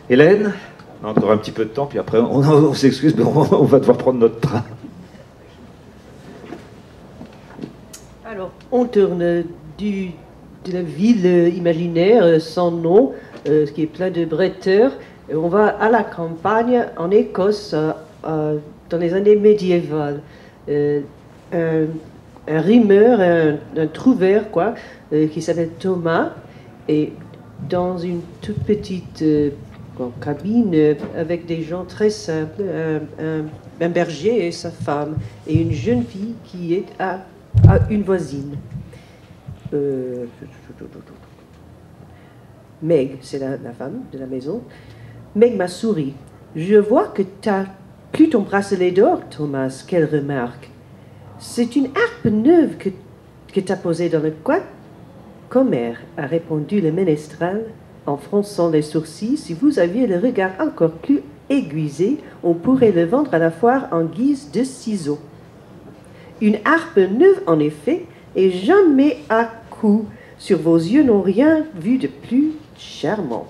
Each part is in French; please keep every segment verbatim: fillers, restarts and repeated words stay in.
Hélène, on a encore un petit peu de temps, puis après on, on s'excuse, mais on, on va devoir prendre notre train. Alors, on tourne du, de la ville imaginaire sans nom, euh, qui est plein de bretteurs. On va à la campagne, en Écosse, euh, euh, dans les années médiévales. Euh, un, un rimeur, un, un trouveur, quoi, euh, qui s'appelle Thomas, et dans une toute petite euh, bon, cabine euh, avec des gens très simples, un, un, un berger et sa femme, et une jeune fille qui est à, à une voisine. Euh, Meg, c'est la, la femme de la maison. Meg m'a souri. Je vois que tu as plus ton bracelet d'or, Thomas. Quelle remarque. C'est une harpe neuve que, que tu as posée dans le coin. Commère, a répondu le ménestral en fronçant les sourcils. Si vous aviez le regard encore plus aiguisé, on pourrait le vendre à la foire en guise de ciseaux. Une harpe neuve, en effet, et jamais à coup. Sur vos yeux n'ont rien vu de plus charmant.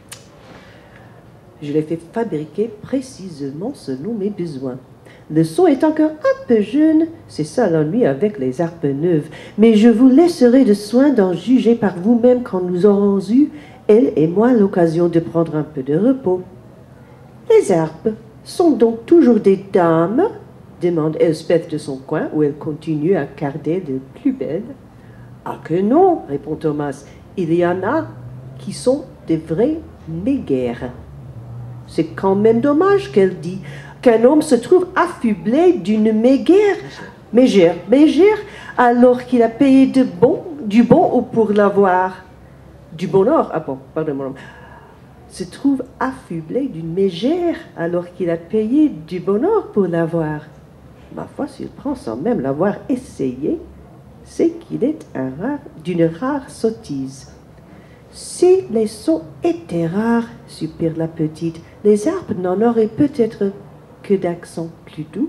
Je l'ai fait fabriquer précisément selon mes besoins. Le son est encore un peu jeune, c'est ça l'ennui avec les harpes neuves, mais je vous laisserai le soin d'en juger par vous-même quand nous aurons eu, elle et moi, l'occasion de prendre un peu de repos. Les harpes sont donc toujours des dames? Demande Elspeth de son coin, où elle continue à carder de plus belle. Ah que non, répond Thomas, il y en a qui sont des vrais méguères. C'est quand même dommage qu'elle dit qu'un homme se trouve affublé d'une mégère, mégère, mégère, alors qu'il a payé de bon, du bon ou pour l'avoir. Du bon or, ah bon, pardon, se trouve affublé d'une mégère, alors qu'il a payé du bon or pour l'avoir. Ma foi, s'il prend sans même l'avoir essayé, c'est qu'il est d'une rare sottise. Si les sons étaient rares, soupire la petite, les harpes n'en auraient peut-être que d'accent plus doux.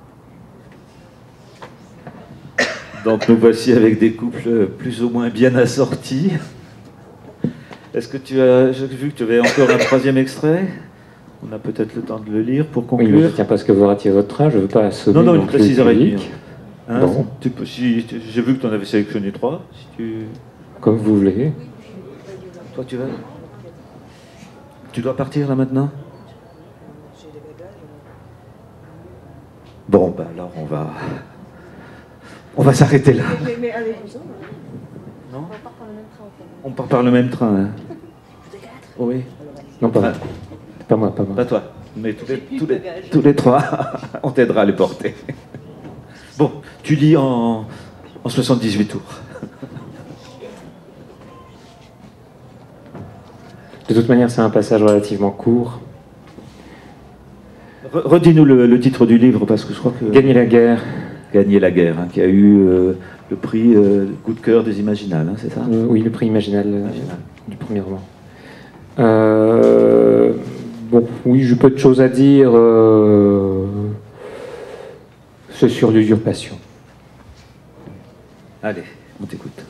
Donc nous voici avec des couples plus ou moins bien assortis. Est-ce que tu as, j'ai vu que tu avais encore un troisième extrait? On a peut-être le temps de le lire pour conclure. Oui, mais je ne tiens pas à ce que vous ratiez votre train, je ne veux pas assommer. Non, non, une précise public. Hein, bon. tu peux, si, j'ai vu que tu en avais sélectionné trois. Si tu... Comme vous voulez. Toi, tu vas? Tu dois partir là maintenant? Bon, ben alors on va... On va s'arrêter là. Mais, mais allez-vous-en. Non? On part par le même train. Hein. Oui. Non, pas moi. Ah. Pas moi, pas moi. Pas toi. Mais tous les, tous les, tous les trois, on t'aidera à les porter. Bon, tu lis en, en soixante-dix-huit tours. De toute manière, c'est un passage relativement court. Redis-nous le, le titre du livre, parce que je crois que... Gagner la guerre. Gagner la guerre, hein, qui a eu euh, le prix euh, coup de cœur des Imaginales, hein, c'est ça? euh, Oui, le prix Imaginal, euh, Imaginal. du premier roman. Euh, bon, oui, j'ai peu de choses à dire. Euh, c'est sur l'usurpation. Allez, on t'écoute.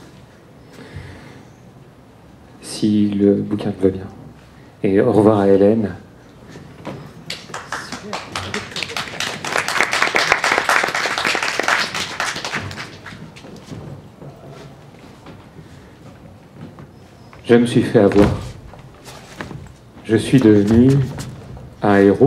Si le bouquin te va bien. Et au revoir à Hélène. Je me suis fait avoir. Je suis devenu un héros.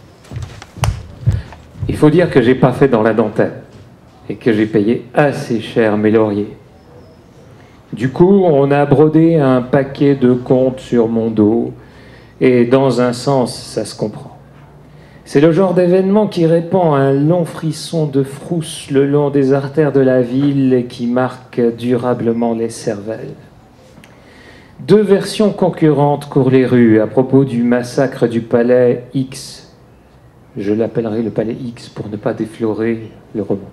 Il faut dire que j'ai pas fait dans la dentelle et que j'ai payé assez cher mes lauriers. Du coup, on a brodé un paquet de contes sur mon dos et dans un sens, ça se comprend. C'est le genre d'événement qui répand un long frisson de frousse le long des artères de la ville et qui marque durablement les cervelles. Deux versions concurrentes courent les rues à propos du massacre du palais X. Je l'appellerai le palais X pour ne pas déflorer le roman.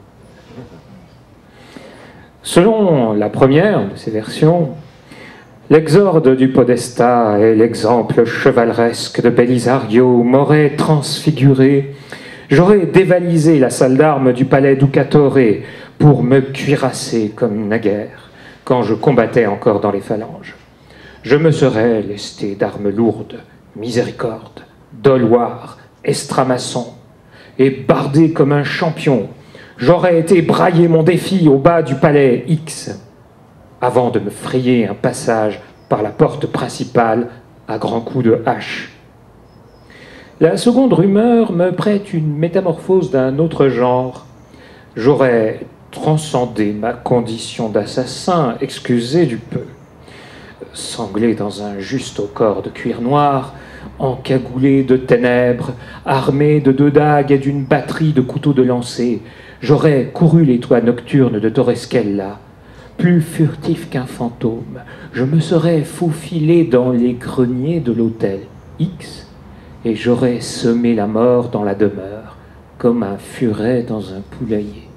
Selon la première de ces versions, l'exorde du podestat et l'exemple chevaleresque de Belisario m'auraient transfiguré. J'aurais dévalisé la salle d'armes du palais Ducatore pour me cuirasser comme naguère quand je combattais encore dans les phalanges. Je me serais lesté d'armes lourdes, Miséricorde, Doloire, Estramaçon, et bardé comme un champion, j'aurais été brailler mon défi au bas du palais X, avant de me frayer un passage par la porte principale à grands coups de hache. La seconde rumeur me prête une métamorphose d'un autre genre. J'aurais transcendé ma condition d'assassin, excusez du peu. Sanglé dans un juste au corps de cuir noir, encagoulé de ténèbres, armé de deux dagues et d'une batterie de couteaux de lancer, j'aurais couru les toits nocturnes de Torresquella. Plus furtif qu'un fantôme, je me serais faufilé dans les greniers de l'hôtel X et j'aurais semé la mort dans la demeure, comme un furet dans un poulailler.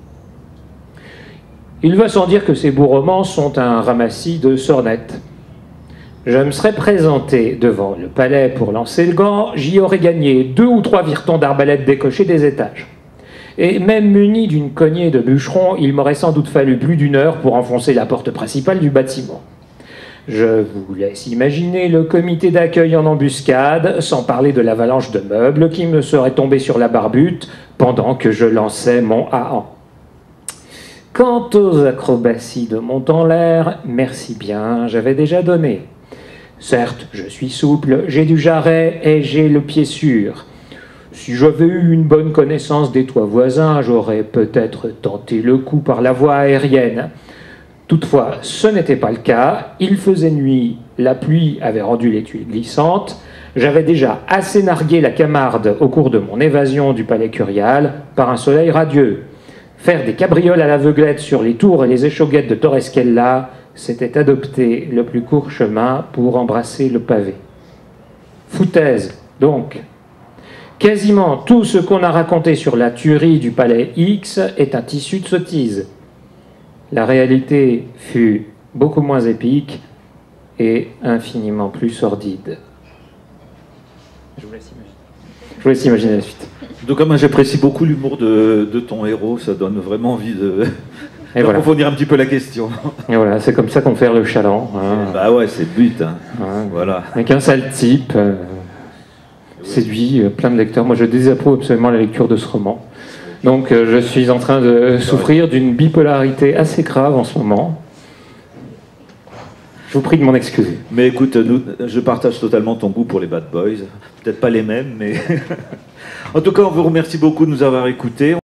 Il va sans dire que ces beaux romans sont un ramassis de sornettes. Je me serais présenté devant le palais pour lancer le gant, j'y aurais gagné deux ou trois viretons d'arbalète décochés des étages. Et même muni d'une cognée de bûcherons, il m'aurait sans doute fallu plus d'une heure pour enfoncer la porte principale du bâtiment. Je vous laisse imaginer le comité d'accueil en embuscade, sans parler de l'avalanche de meubles qui me serait tombée sur la barbute pendant que je lançais mon hahan. Quant aux acrobaties de mon en l'air, merci bien, j'avais déjà donné. Certes, je suis souple, j'ai du jarret et j'ai le pied sûr. Si j'avais eu une bonne connaissance des toits voisins, j'aurais peut-être tenté le coup par la voie aérienne. Toutefois, ce n'était pas le cas. Il faisait nuit, la pluie avait rendu les tuiles glissantes. J'avais déjà assez nargué la Camarde au cours de mon évasion du palais curial par un soleil radieux. Faire des cabrioles à l'aveuglette sur les tours et les échauguettes de Torresquella, c'était adopter le plus court chemin pour embrasser le pavé. Foutaise, donc. Quasiment tout ce qu'on a raconté sur la tuerie du palais X est un tissu de sottise. La réalité fut beaucoup moins épique et infiniment plus sordide. Je vous laisse imaginer, Je vous laisse imaginer la suite. Donc, moi, j'apprécie beaucoup l'humour de, de ton héros. Ça donne vraiment envie de d'approfondir voilà. un petit peu la question. Et voilà, c'est comme ça qu'on fait le chaland. Hein. Bah ouais, c'est le but. Hein. Ouais. Voilà. Avec un sale type, euh, oui. séduit euh, plein de lecteurs. Moi, je désapprouve absolument la lecture de ce roman. Donc, euh, je suis en train de souffrir d'une bipolarité assez grave en ce moment. Je vous prie de m'en excuser. Mais écoute, nous, je partage totalement ton goût pour les bad boys. Peut-être pas les mêmes, mais... En tout cas, on vous remercie beaucoup de nous avoir écoutés.